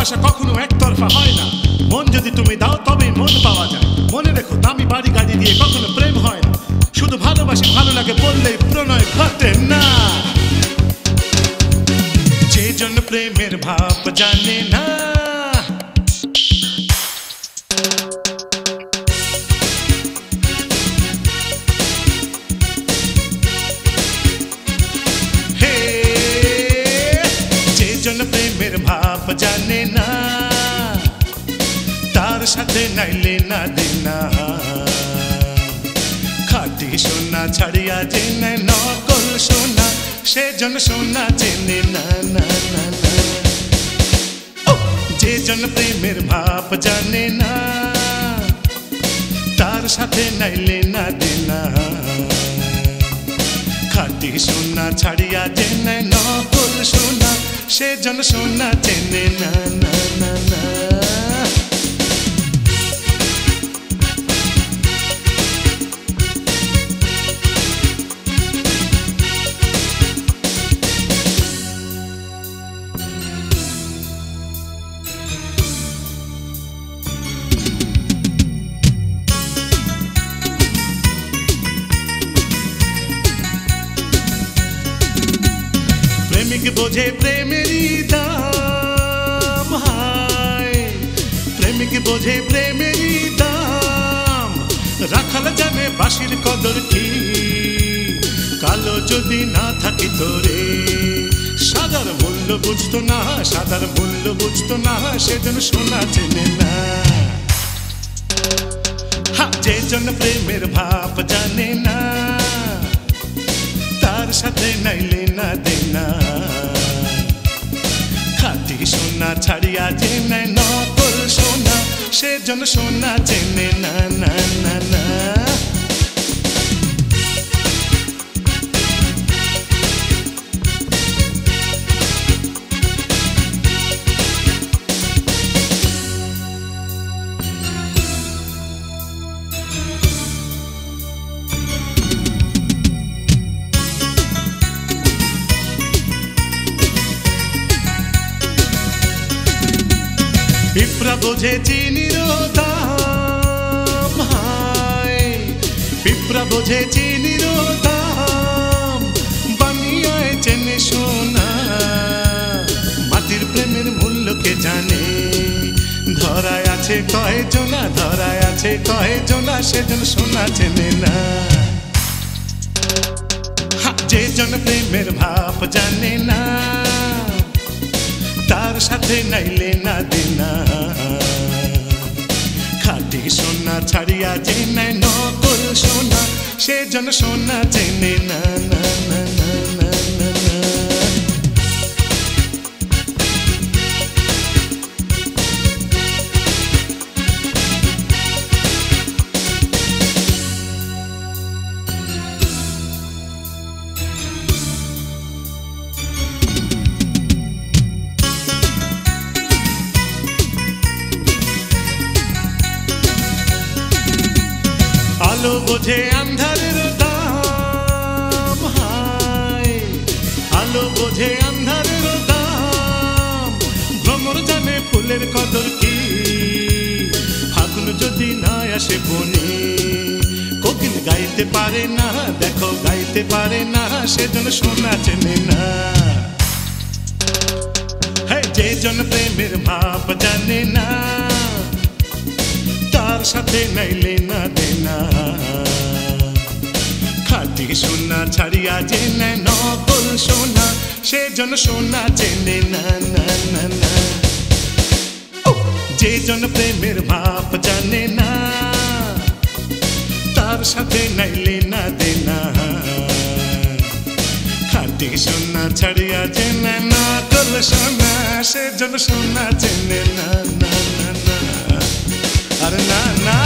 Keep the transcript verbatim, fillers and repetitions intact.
ভালোবাসা কখনো একতরফা হয় না। মন যদি তুমি দাও তবেই মন পাওয়া যায়। মনে রেখো দামি বাড়ি গাড়ি দিয়ে কখনো প্রেম হয় না। শুধু ভালোবাসি ভালো লাগে বললেই প্রণয় ঘটে না। যে জন প্রেমের ভাব জানে না, প্রেমের ভাব জানে না, তার সাথে নাইলে না দেনা। খাঁটি সোনা ছাড়িয়া যে নেয় নকল সোনা, সেজন সোনা চেনে না না না না। যে জন প্রেমের ভাব জানে না, তার সাথে নাইলে না দেনা। খাঁটি সোনা ছাড়িয়া যে নেয় নকল সোনা, সেজন সোনা চেনে না না না না। প্রেমিক বোঝে প্রেমেরই দাম, হায় প্রেমিক বোঝে প্রেমেরই দাম। রাখাল জানে বাঁশির কদর কি, কালো যদি না থাকি তোরে। সাদার মূল্য বুঝতো না, সাদার মূল্য বুঝতো না, সেজন সোনা চেনে না। হ্যাঁ, যে জন প্রেমের ভাব জানে না, তার সাথে নাইলে না দেনা। খাঁটি সোনা ছাড়িয়া যে নেয় নকল সোনা, সেজন সোনা চেনে না না না না। পিঁপড়া বোঝে চিনির দাম, হায় পিঁপড়া বোঝে চিনির দাম। বানিয়ায় চেনে সোনা, মাটির প্রেমের মূল্য কে জানে। ধরায় আছে কয় জনা, ধরায় আছে কয় জনা, সেজন সোনা চেনে না। যে জন প্রেমের ভাব জানে না, তার সাথে নাইলে না দেনা। খাঁটি সোনা ছাড়িয়া যে নেয় নকল সোনা, সেজন সোনা চেনে না না না না না না না। আলো বোঝে আন্ধারের দাম, হায় আলো বোঝে আন্ধারের দাম। ভ্রমর জানে ফুলের কদর কি, ফাগুন যদি না আসে বনে। কোকিল গাইতে পারে না, দেখো গাইতে পারে না, সেজন সোনা চেনে না। হ্যাঁ, যে জন প্রেমের ভাব জানে না, তার সাথে নাইলে না দেনা। খাঁটি সোনা ছাড়িয়া যে নেয় নকল সোনা, সেজন সোনা চেনে না না না না। যে জন প্রেমের ভাব জানে না, তার সাথে নাইলে না দেনা। খাঁটি সোনা ছাড়িয়া যে নেয় নকল সোনা, সেজন সোনা চেনে না না না না। अरे ना ना